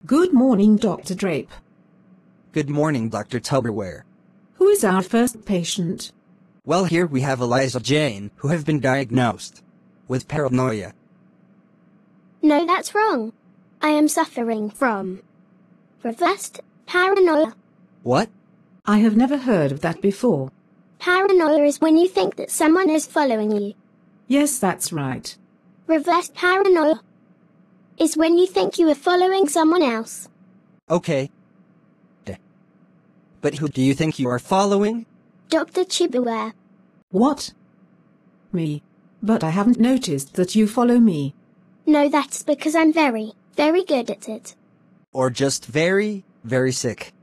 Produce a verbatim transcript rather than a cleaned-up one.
Good morning, Doctor Drape. Good morning, Doctor Tupperware. Who is our first patient? Well, here we have Eliza Jane, who have been diagnosed with paranoia. No, that's wrong. I am suffering from reversed paranoia. What? I have never heard of that before. Paranoia is when you think that someone is following you. Yes, that's right. Reversed paranoia is when you think you are following someone else. Okay. D- But who do you think you are following? Doctor Tupperware. What? Me. But I haven't noticed that you follow me. No, that's because I'm very, very good at it. Or just very, very sick?